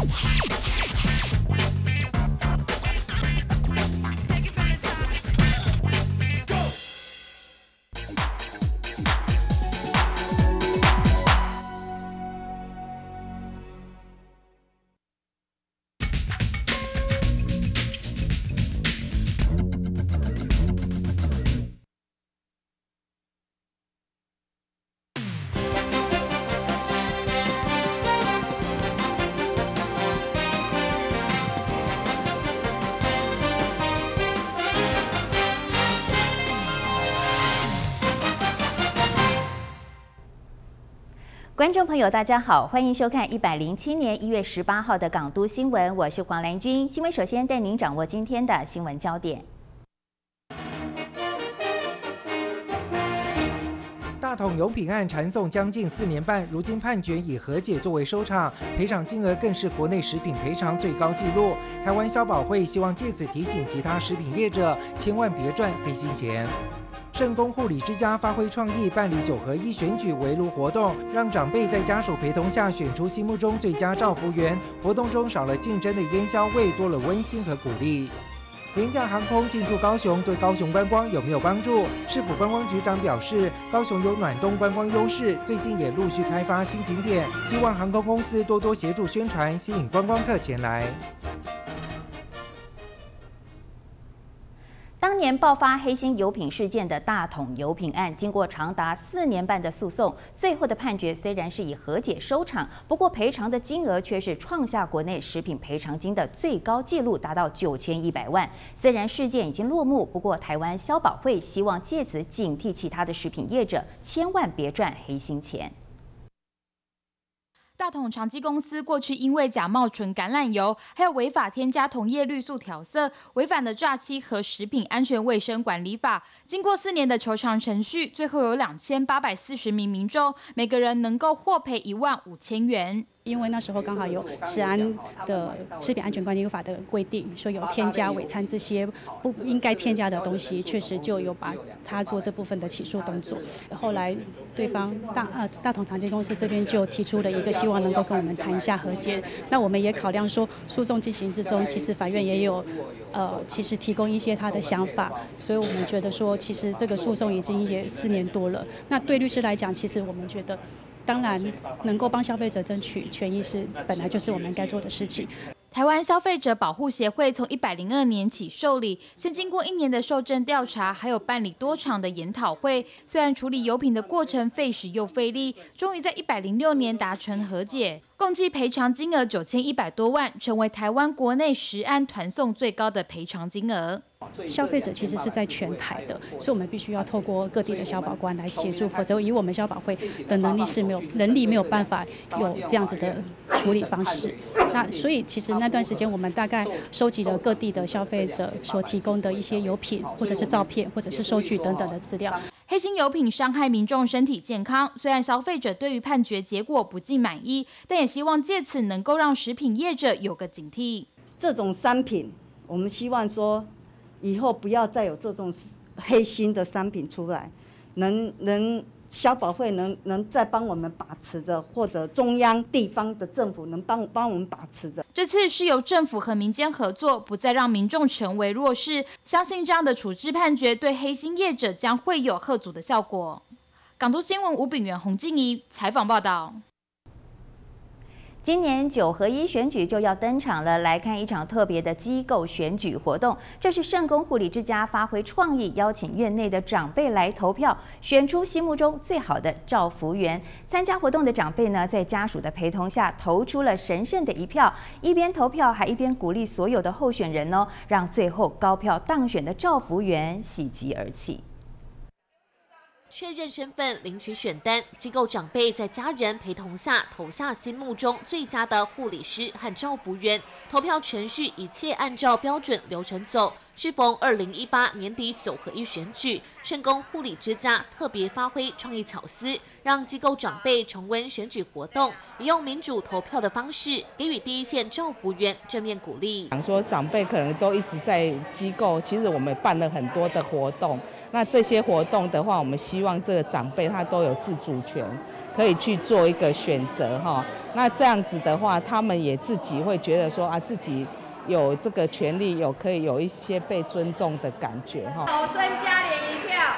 观众朋友，大家好，欢迎收看107年1月18号的港都新闻，我是黄兰君。新闻首先带您掌握今天的新闻焦点。 大统油品案缠讼将近4年半，如今判决以和解作为收场，赔偿金额更是国内食品赔偿最高纪录。台湾消保会希望借此提醒其他食品业者，千万别赚黑心钱。圣公护理之家发挥创意，办理9合1选举围炉活动，让长辈在家属陪同下选出心目中最佳照服员。活动中少了竞争的烟硝味，多了温馨和鼓励。廉价航空进驻高雄，对高雄观光有没有帮助？市府观光局长表示，高雄有暖冬观光优势，最近也陆续开发新景点，希望航空公司多多协助宣传，吸引观光客前来。 当年爆发黑心油品事件的大统油品案，经过长达4年半的诉讼，最后的判决虽然是以和解收场，不过赔偿的金额却是创下国内食品赔偿金的最高纪录，达到9100万。虽然事件已经落幕，不过台湾消保会希望借此警惕其他的食品业者，千万别赚黑心钱。 大统长基公司过去因为假冒纯橄榄油，还有违法添加同业绿素调色，违反了诈欺和食品安全卫生管理法。经过4年的求偿程序，最后有2840名民众，每个人能够获赔15000元。 因为那时候刚好有食安的食品安全管理法的规定，说有添加伪餐这些不应该添加的东西，确实就有把他做这部分的起诉动作。后来对方大统长基公司这边就提出了一个希望能够跟我们谈一下和解。那我们也考量说，诉讼进行之中，其实法院也有其实提供一些他的想法，所以我们觉得说，其实这个诉讼已经也4年多了。那对律师来讲，其实我们觉得。当然，能够帮消费者争取权益是本来就是我们该做的事情。 台湾消费者保护协会从102年起受理，先经过1年的受证调查，还有办理多场的研讨会。虽然处理油品的过程费时又费力，终于在106年达成和解，共计赔偿金额9100多万，成为台湾国内食安团讼最高的赔偿金额。 消费者其实是在全台的，所以我们必须要透过各地的消保官来协助，否则以我们消保会的能力没有办法有这样子的处理方式。那所以其实那段时间我们大概收集了各地的消费者所提供的一些油品，或者是照片，或者是收据等等的资料。 黑心油品伤害民众身体健康，虽然消费者对于判决结果不尽满意，但也希望借此能够让食品业者有个警惕。 这种商品，我们希望说。以后不要再有这种黑心的商品出来，消保会能再帮我们把持着，或者中央地方的政府能帮我们把持着。 这次是由政府和民间合作，不再让民众成为弱势。相信这样的处置判决对黑心业者将会有吓阻的效果。港都新闻吴炳元、洪静怡采访报道。 今年9合1选举就要登场了，来看一场特别的机构选举活动。这是圣公护理之家发挥创意，邀请院内的长辈来投票，选出心目中最好的照服员。参加活动的长辈呢，在家属的陪同下，投出了神圣的一票，一边投票还一边鼓励所有的候选人哦，让最后高票当选的照服员喜极而泣。 确认身份，领取选单，机构长辈在家人陪同下投下心目中最佳的护理师和照服员。投票程序一切按照标准流程走。适逢2018年底9合1选举，圣公护理之家特别发挥创意巧思，让机构长辈重温选举活动，也用民主投票的方式给予第一线照服员正面鼓励。 想说长辈可能都一直在机构，其实我们办了很多的活动。那这些活动的话，我们希望这个长辈他都有自主权， 可以去做一个选择哈。那这样子的话，他们也自己会觉得说啊，自己有这个权利，可以有一些被尊重的感觉哈。 楼孙嘉莲1票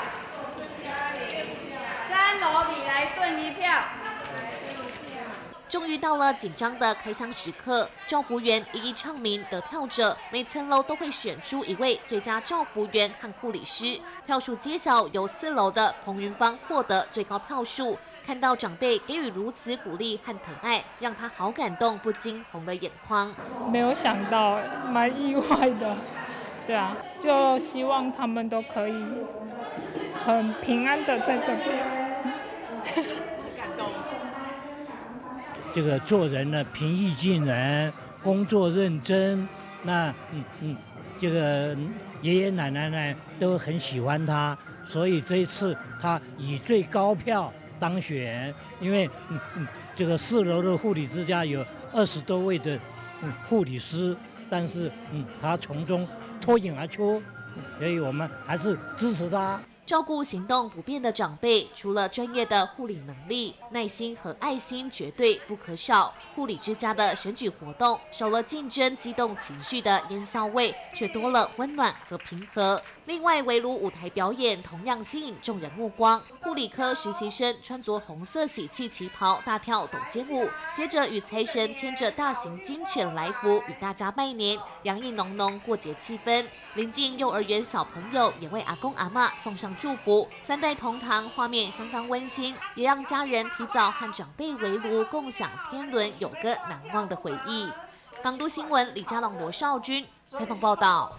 ，3楼李来顿1票。 终于到了紧张的开箱时刻，照服员一一唱名，得票者每层楼都会选出一位最佳照服员和护理师。票数揭晓，由4楼的彭云芳获得最高票数。看到长辈给予如此鼓励和疼爱，让他好感动，不禁红了眼眶。 没有想到，蛮意外的。对啊，就希望他们都可以很平安的在这边。 这个做人呢，平易近人，工作认真。那这个爷爷奶奶呢都很喜欢他，所以这一次他以最高票当选。因为这个4楼的护理之家有20多位的护理师，但是他从中脱颖而出，所以我们还是支持他。 照顾行动不便的长辈，除了专业的护理能力，耐心和爱心绝对不可少。护理之家的选举活动少了竞争激动情绪的烟硝味，却多了温暖和平和。另外，围炉舞台表演同样吸引众人目光。护理科实习生穿着红色喜气旗袍，大跳抖肩舞，接着与财神牵着大型金犬来福，与大家拜年，洋溢浓浓过节气氛。邻近幼儿园小朋友也为阿公阿嬷送上祝福，3代同堂，画面相当温馨，也让家人提早和长辈围炉，共享天伦，有个难忘的回忆。港都新闻李佳龙、罗少君采访报道。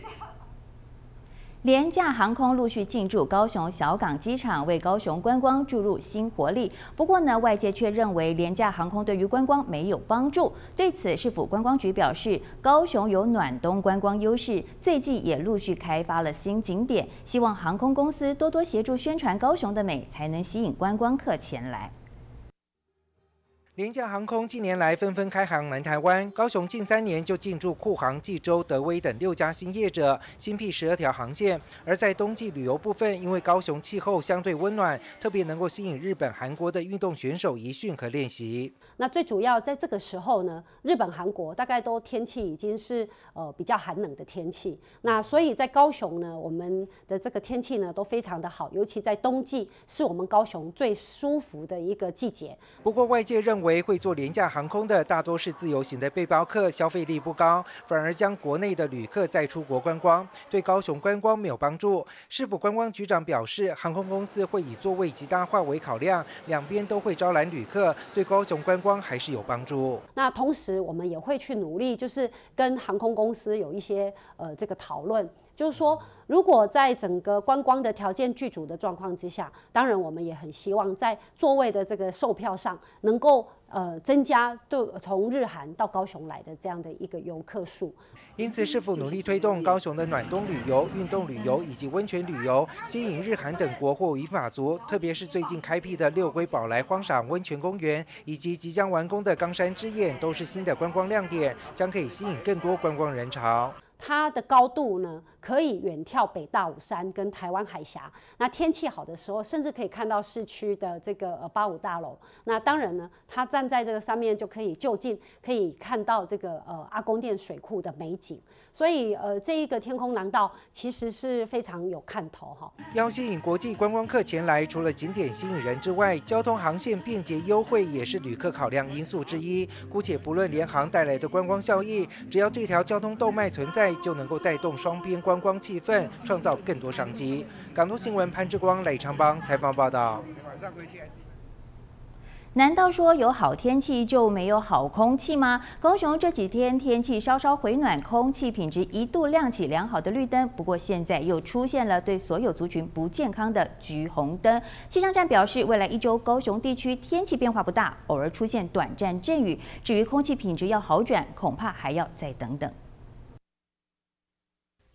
廉价航空陆续进驻高雄小港机场，为高雄观光注入新活力。不过呢，外界却认为廉价航空对于观光没有帮助。对此，市府观光局表示，高雄有暖冬观光优势，最近也陆续开发了新景点，希望航空公司多多协助宣传高雄的美，才能吸引观光客前来。 廉价航空近年来纷纷开航南台湾，高雄近3年就进驻酷航、济州、德威等6家新业者，新辟12条航线。而在冬季旅游部分，因为高雄气候相对温暖，特别能够吸引日本、韩国的运动选手移训和练习。 那最主要在这个时候呢，日本、韩国大概都天气已经是比较寒冷的天气。那所以在高雄呢，我们的这个天气呢都非常的好，尤其在冬季是我们高雄最舒服的一个季节。不过外界认为会做廉价航空的大多是自由行的背包客，消费力不高，反而将国内的旅客再出国观光，对高雄观光没有帮助。市府观光局长表示，航空公司会以座位极大化为考量，两边都会招揽旅客，对高雄观光还是有帮助。 那同时我们也会去努力，就是跟航空公司有一些这个讨论。就是说，如果在整个观光的条件具足的状况之下，当然我们也很希望在座位的这个售票上能够增加从日韩到高雄来的这样的一个游客数。 因此，市府努力推动高雄的暖冬旅游、运动旅游以及温泉旅游，吸引日韩等国或银发族，特别是最近开辟的六龟宝来荒赏温泉公园，以及即将完工的冈山之眼，都是新的观光亮点，将可以吸引更多观光人潮。 它的高度呢，可以远眺北大武山跟台湾海峡。那天气好的时候，甚至可以看到市区的这个85大楼。那当然呢，它站在这个上面就可以就近可以看到这个阿公店水库的美景。所以这一个天空廊道其实是非常有看头哈。 要吸引国际观光客前来，除了景点吸引人之外，交通航线便捷优惠也是旅客考量因素之一。姑且不论联航带来的观光效益，只要这条交通动脉存在，就能够带动双边观光气氛，创造更多商机。港都新闻潘志光、赖昌邦采访报道。 难道说有好天气就没有好空气吗？高雄这几天天气稍稍回暖，空气品质一度亮起良好的绿灯，不过现在又出现了对所有族群不健康的橘红灯。气象站表示，未来1周高雄地区天气变化不大，偶尔出现短暂阵雨。至于空气品质要好转，恐怕还要再等等。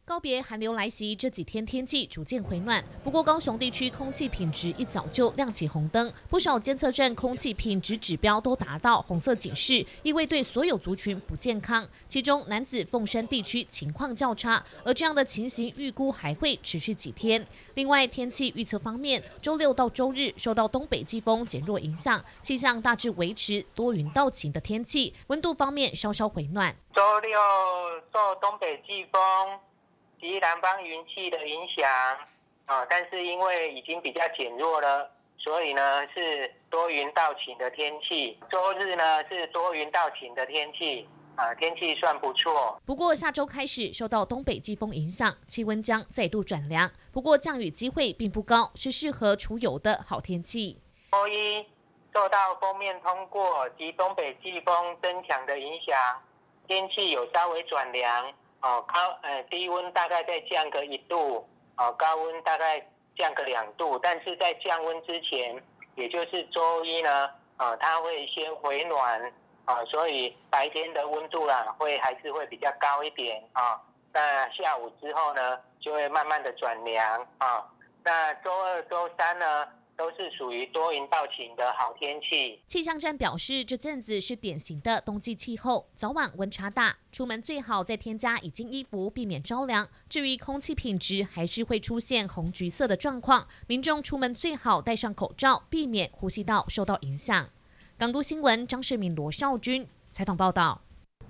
告别寒流来袭，这几天天气逐渐回暖。不过高雄地区空气品质一早就亮起红灯，不少监测站空气品质指标都达到红色警示，意味对所有族群不健康。其中楠梓凤山地区情况较差，而这样的情形预估还会持续几天。另外，天气预测方面，周六到周日受到东北季风减弱影响，气象大致维持多云到晴的天气，温度方面稍稍回暖。 周六受东北季风及南方云系的影响但是因为已经比较减弱了，所以呢是多云到晴的天气。周日呢是多云到晴的天气天气算不错。 不过下周开始受到东北季风影响，气温将再度转凉。不过降雨机会并不高，是适合出游的好天气。 周一受到锋面通过及东北季风增强的影响，天气有稍微转凉。低温大概再降个1度，高温大概降个2度，但是在降温之前，也就是周一呢，它会先回暖，所以白天的温度还是会比较高一点那下午之后呢，就会慢慢的转凉那周二、周三呢，都是属于多云到晴的好天气。 气象站表示，这阵子是典型的冬季气候，早晚温差大，出门最好再添加一件衣服，避免着凉。至于空气品质，还是会出现红橘色的状况，民众出门最好戴上口罩，避免呼吸道受到影响。港都新闻张世明、罗少君采访报道。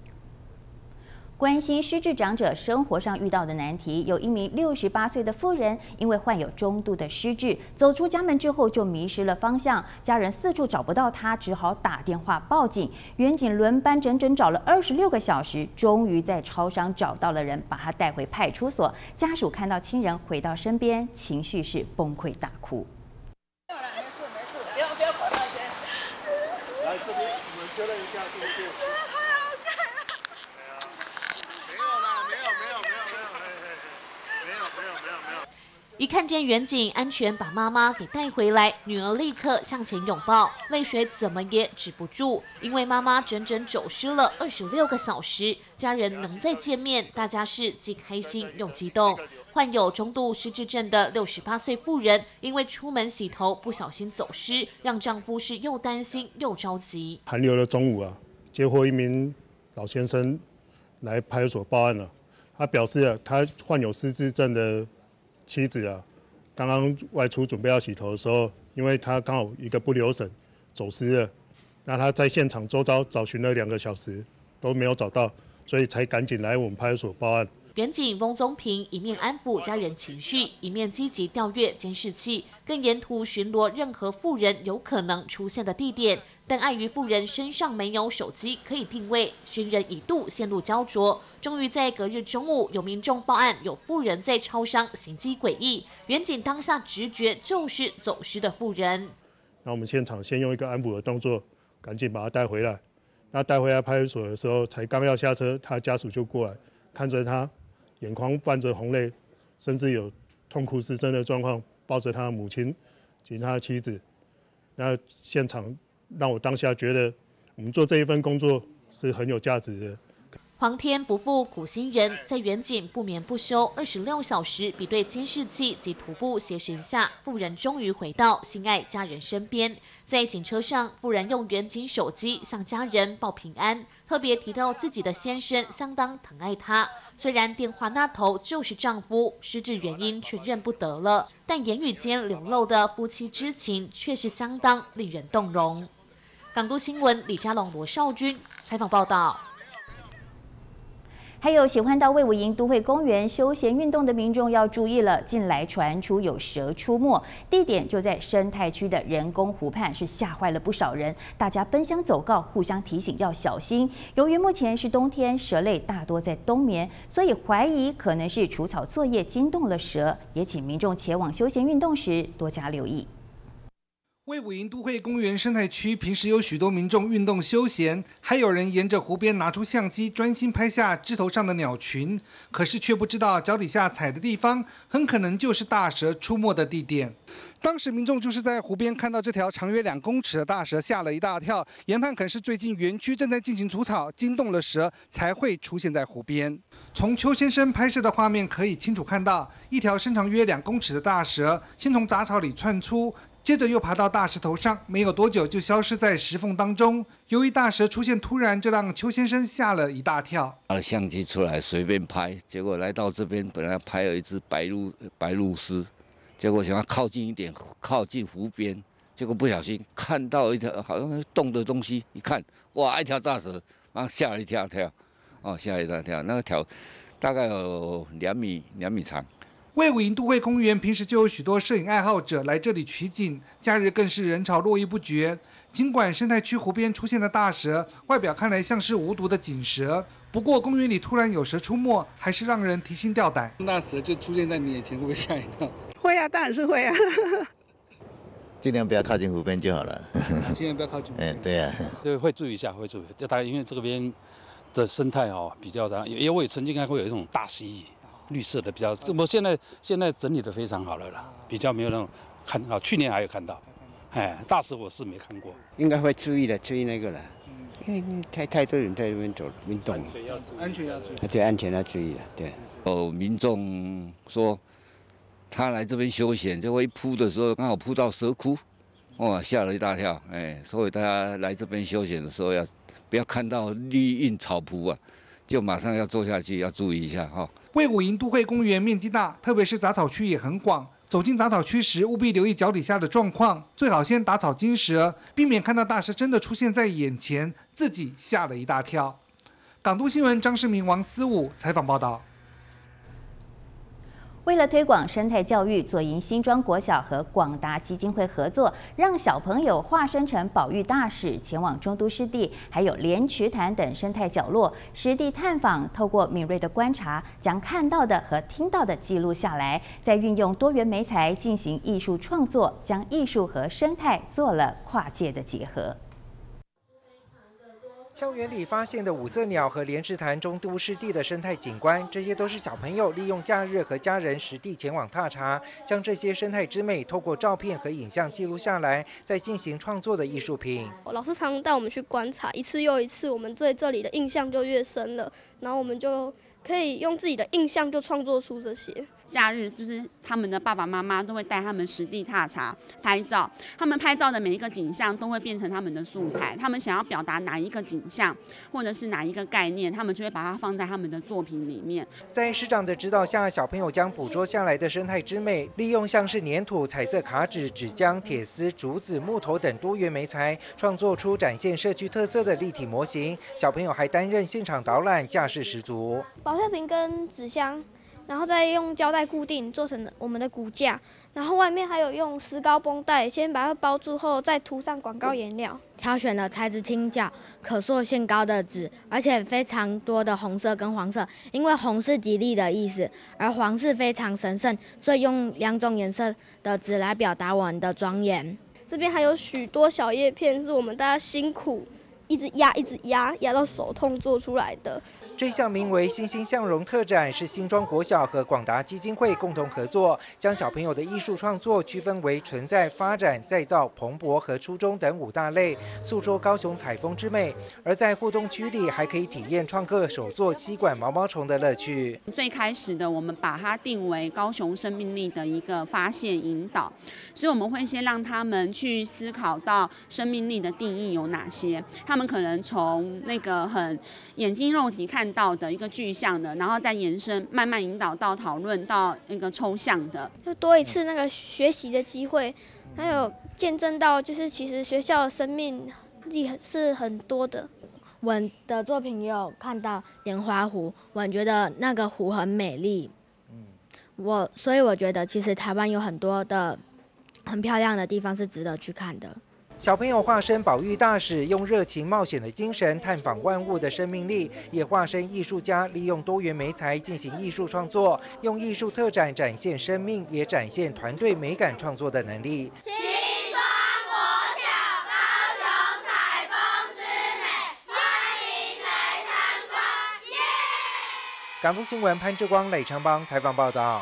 关心失智长者生活上遇到的难题，有一名68岁的妇人，因为患有中度的失智，走出家门之后就迷失了方向，家人四处找不到她，只好打电话报警。员警轮班整整找了26个小时，终于在超商找到了人，把她带回派出所。家属看到亲人回到身边，情绪是崩溃大哭。 没事，不要管那些。来这边，我们确认一下是不是？ 一看见远景，安全把妈妈给带回来，女儿立刻向前拥抱，泪水怎么也止不住，因为妈妈整整走失了26个小时，家人能再见面，大家是既开心又激动。患有中度失智症的68岁妇人，因为出门洗头不小心走失，让丈夫是又担心又着急。 寒流的中午接获一名老先生来派出所报案了，他表示他患有失智症的妻子刚刚外出准备要洗头的时候，因为他刚好一个不留神走失了，那他在现场周遭找寻了2个小时都没有找到，所以才赶紧来我们派出所报案。 员警翁宗平一面安抚家人情绪，一面积极调阅监视器，更沿途巡逻任何妇人有可能出现的地点。但碍于妇人身上没有手机可以定位，寻人一度陷入焦灼。终于在隔日中午，有民众报案有妇人在超商行迹诡异，员警当下直觉就是走失的妇人。 那我们现场先用一个安抚的动作，赶紧把她带回来。那带回来派出所的时候，才刚要下车，她家属就过来，看着她眼眶泛着红泪，甚至有痛哭失声的状况，抱着她的母亲及她的妻子。那现场让我当下觉得，我们做这一份工作是很有价值的。 皇天不负苦心人，在员警不眠不休26小时比对监视器及徒步协寻下，妇人终于回到心爱家人身边。在警车上，妇人用员警手机向家人报平安，特别提到自己的先生相当疼爱她。虽然电话那头就是丈夫，失智原因却认不得了，但言语间流露的夫妻之情却是相当令人动容。港都新闻李佳龙、罗少君采访报道。 还有喜欢到卫武营都会公园休闲运动的民众要注意了，近来传出有蛇出没，地点就在生态区的人工湖畔，是吓坏了不少人。大家奔相走告，互相提醒要小心。由于目前是冬天，蛇类大多在冬眠，所以怀疑可能是除草作业惊动了蛇，也请民众前往休闲运动时多加留意。 卫武营都会公园生态区平时有许多民众运动休闲，还有人沿着湖边拿出相机专心拍下枝头上的鸟群，可是却不知道脚底下踩的地方很可能就是大蛇出没的地点。当时民众就是在湖边看到这条长约2公尺的大蛇，吓了一大跳，研判可是最近园区正在进行除草，惊动了蛇才会出现在湖边。从邱先生拍摄的画面可以清楚看到，一条身长约2公尺的大蛇先从杂草里窜出，接着又爬到大石头上，没有多久就消失在石缝当中。由于大蛇出现突然，这让邱先生吓了一大跳。 拿了相机出来随便拍，结果来到这边，本来拍了一只白鹭鸶，结果想要靠近一点，靠近湖边，结果不小心看到一条好像动的东西，一看，哇，一条大蛇，然后吓了一跳，吓了一大跳，那个条大概有2米长。 卫武营都会公园平时就有许多摄影爱好者来这里取景，假日更是人潮络绎不绝。尽管生态区湖边出现的大蛇，外表看来像是无毒的锦蛇，不过公园里突然有蛇出没，还是让人提心吊胆。 那蛇就出现在你眼前，会不会吓一跳？ 会啊，当然是会啊。 尽量不要靠近湖边就好了。 尽量不要靠近湖边。 对呀。 对，会注意一下，会注意。就大概因为这边的生态比较杂，因为我也曾经看过有一种大蜥蜴。绿色的比较，我现在整理的非常好了啦，比较没有那种看到，去年还有看到，大蛇我是没看过， 应该会注意那个了，因为太多人在这边走运动， 安全要注意， 对安全要注意了，对。 民众说他来这边休闲，结果一扑的时候刚好扑到蛇窟，哇，吓了一大跳，所以大家来这边休闲的时候不要看到绿荫草圃啊。就马上要坐下去，要注意一下哈。 卫武营都会公园面积大，特别是杂草区也很广。走进杂草区时，务必留意脚底下的状况，最好先打草惊蛇，避免看到大蛇真的出现在眼前，自己吓了一大跳。港都新闻张世明、王思武采访报道。 为了推广生态教育，左营新庄国小和广达基金会合作，让小朋友化身成保育大使，前往中都湿地，还有莲池潭等生态角落实地探访，透过敏锐的观察，将看到的和听到的记录下来，再运用多元媒材进行艺术创作，将艺术和生态做了跨界的结合。 校园里发现的五色鸟和莲池潭中都湿地的生态景观，这些都是小朋友利用假日和家人实地前往踏查，将这些生态之美透过照片和影像记录下来，再进行创作的艺术品。 老师常带我们去观察，一次又一次，我们对这里的印象就越深了，然后我们就可以用自己的印象就创作出这些。 假日就是他们的爸爸妈妈都会带他们实地踏查拍照，他们拍照的每一个景象都会变成他们的素材，他们想要表达哪一个景象或者是哪一个概念，他们就会把它放在他们的作品里面。 在师长的指导下，小朋友将捕捉下来的生态之美，利用像是粘土、彩色卡纸、纸浆、铁丝、竹子、木头等多元媒材，创作出展现社区特色的立体模型。小朋友还担任现场导览，架势十足。 保特瓶跟纸箱，然后再用胶带固定，做成我们的骨架。然后外面还有用石膏绷带，先把它包住后，再涂上广告颜料。 挑选了材质轻巧、可塑性高的纸，而且非常多的红色跟黄色，因为红是吉利的意思，而黄是非常神圣，所以用2种颜色的纸来表达我们的庄严。 这边还有许多小叶片，是我们大家辛苦一直压到手痛做出来的。 这项名为“欣欣向荣”特展是新庄国小和广达基金会共同合作，将小朋友的艺术创作区分为存在、发展、再造、蓬勃和初衷等5大类，诉说高雄采风之美。而在互动区里，还可以体验创客手作吸管毛毛虫的乐趣。 最开始的我们把它定为高雄生命力的一个发现引导，所以我们会先让他们去思考到生命力的定义有哪些。他们可能从那个很眼睛肉体看到的一个具象的，然后再延伸，慢慢引导到讨论到一个抽象的， 就多一次那个学习的机会，还有见证到就是其实学校的生命力是很多的。 我的作品也有看到莲花湖，我觉得那个湖很美丽。所以我觉得其实台湾有很多的很漂亮的地方是值得去看的。 小朋友化身保育大使，用热情冒险的精神探访万物的生命力，也化身艺术家，利用多元媒材进行艺术创作，用艺术特展展现生命，也展现团队美感创作的能力。 新庄国港都新闻潘志光、雷长邦采访报道。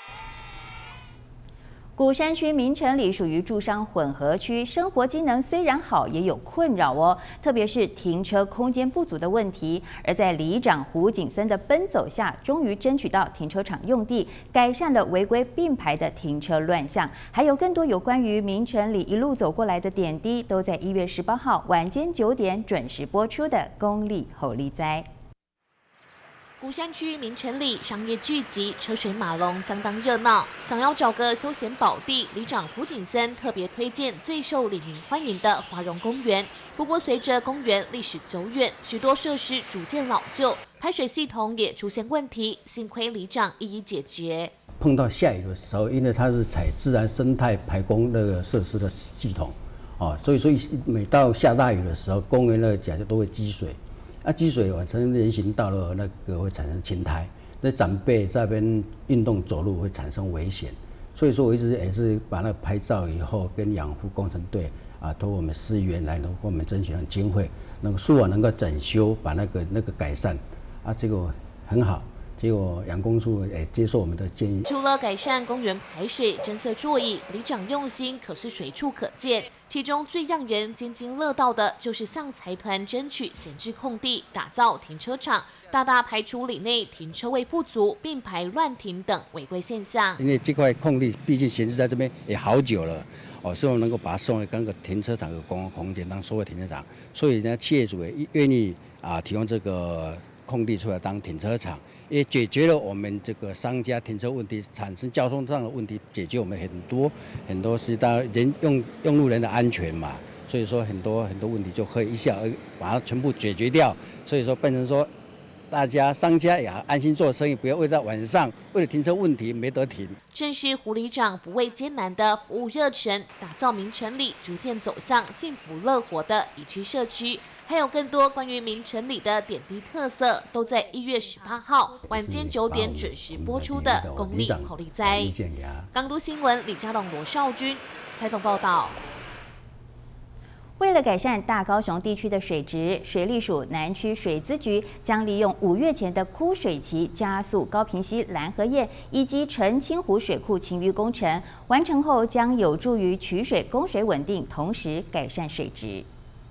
鼓山区民城里属于住商混合区，生活机能虽然好，也有困扰哦，特别是停车空间不足的问题。而在里长胡景森的奔走下，终于争取到停车场用地，改善了违规并排的停车乱象。还有更多有关于民城里一路走过来的点滴，都在1月18号晚间9点准时播出的公立后力哉。 鼓山区民城里商业聚集，车水马龙，相当热闹。想要找个休闲宝地，里长胡景森特别推荐最受里民欢迎的华荣公园。不过，随着公园历史久远，许多设施逐渐老旧，排水系统也出现问题，幸亏里长一一解决。 碰到下雨的时候，因为它是采自然生态排工那个设施的系统，所以每到下大雨的时候，公园那个甲就都会积水。积水完成人行道路，那个会产生青苔，那长辈在那边运动走路会产生危险，所以说我一直也是把那拍照以后跟养护工程队托我们市议员来能给我们争取经费，能能够整修，把那个改善，结果很好。结果养工处也接受我们的建议。 除了改善公园排水、增设座椅，里长用心可是随处可见。其中最让人津津乐道的，就是向财团争取闲置空地，打造停车场，大大排除里内停车位不足、并排乱停等违规现象。 因为这块空地毕竟闲置在这边也好久了，所以我能够把它送给个停车场的公共空间当所谓停车场，所以呢，企业主也愿意提供这个空地出来当停车场。也解决了我们这个商家停车问题，产生交通上的问题，解决我们很多是当然用路人的安全嘛，所以说很多问题就可以一下把它全部解决掉，所以说变成说大家商家也安心做生意，不要为了晚上为了停车问题没得停。 正是胡里长不畏艰难的服务热忱，打造民城里逐渐走向幸福乐活的宜居社区。还有更多关于民城里的点滴特色，都在1月18号晚间9点准时播出的公立后力哉。港都新闻李家龙、罗少军采访报道。 为了改善大高雄地区的水质，水利署南区水资局将利用5月前的枯水期，加速高屏溪蓝河堰以及澄清湖水库清淤工程。完成后将有助于取水供水稳定，同时改善水质。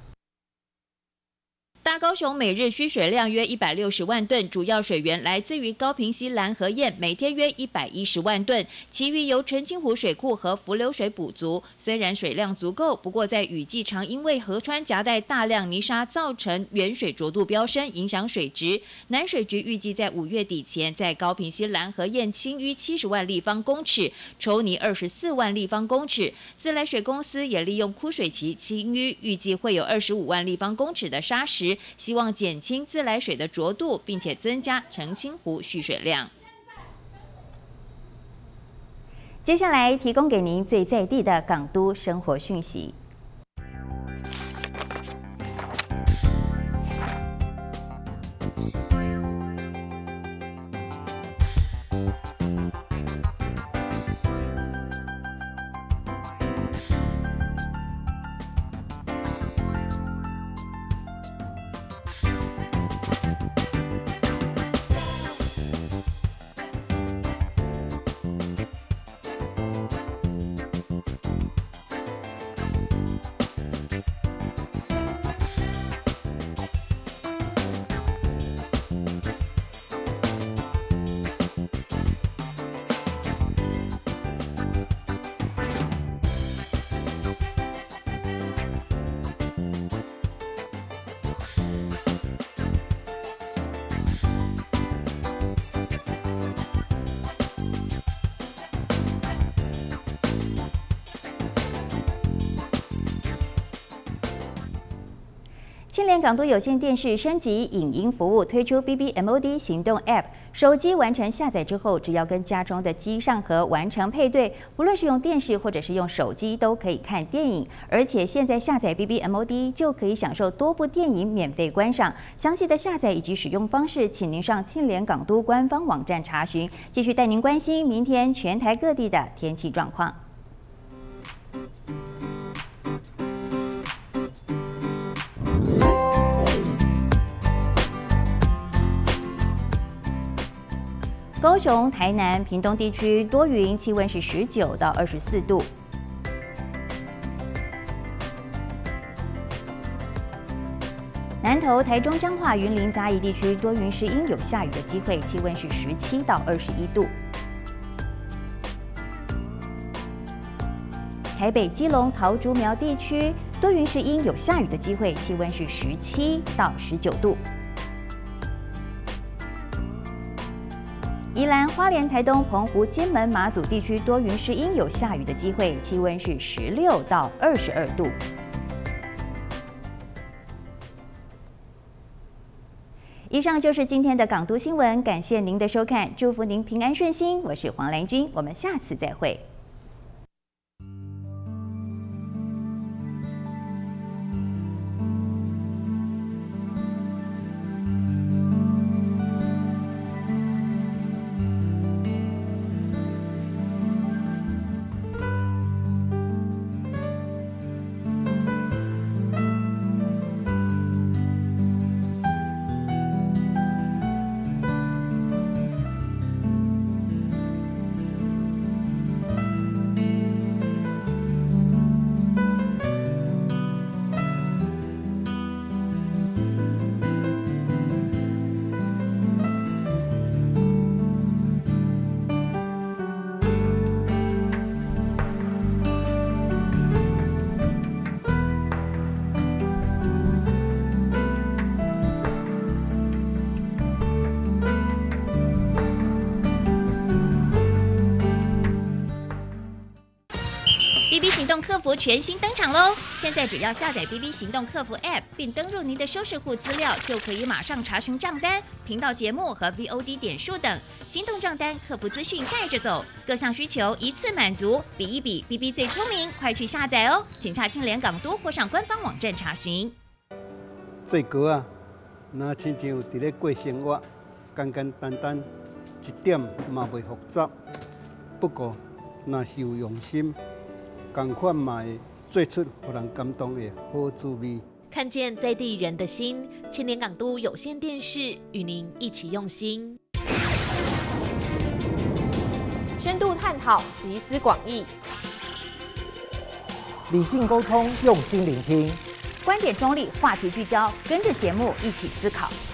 大高雄每日需水量约160万吨，主要水源来自于高屏溪蓝河堰，每天约110万吨，其余由澄清湖水库和浮流水补足。虽然水量足够，不过在雨季常因为河川夹带大量泥沙，造成原水浊度飙升，影响水质。南水局预计在5月底前，在高屏溪蓝河堰清淤70万立方公尺，抽泥24万立方公尺。自来水公司也利用枯水期清淤，预计会有25万立方公尺的沙石。希望减轻自来水的浊度，并且增加澄清湖蓄水量。接下来提供给您最在地的港都生活讯息。青联港都有线电视升级影音服务，推出 BBMOD 行动 App， 手机完成下载之后，只要跟家中的机上盒完成配对，不论是用电视或者是用手机都可以看电影。而且现在下载 BBMOD 就可以享受多部电影免费观赏。详细的下载以及使用方式，请您上青联港都官方网站查询。继续带您关心明天全台各地的天气状况。 高雄、台南、屏东地区多云，气温是19到24度。南投、台中、彰化、云林、嘉义地区多云是阴，有下雨的机会，气温是17到21度。台北、基隆、桃竹苗地区多云是阴，有下雨的机会，气温是17到19度。宜兰、花莲、台东、澎湖、金门、马祖地区多云是阴，有下雨的机会，气温是16到22度。以上就是今天的港都新闻，感谢您的收看，祝福您平安顺心。我是黄兰君，我们下次再会。BB 行动客服全新登场喽！现在只要下载 BB 行动客服 App， 并登入您的收视户资料，就可以马上查询账单、频道节目和 VOD 点数等。行动账单、客服资讯带着走，各项需求一次满足。比一比 ，BB 最聪明，快去下载哦！请洽青联港都或上官方网站查询。 做歌啊，那亲像伫咧过生活，简简单单，一点嘛袂复杂。不过，若是有用心。同款嘛会做出让人感动的好滋味。 看见在地人的心，青联港都有线电视与您一起用心， 深度探讨，集思广益， 理性沟通，用心聆听， 观点中立，话题聚焦，跟着节目一起思考。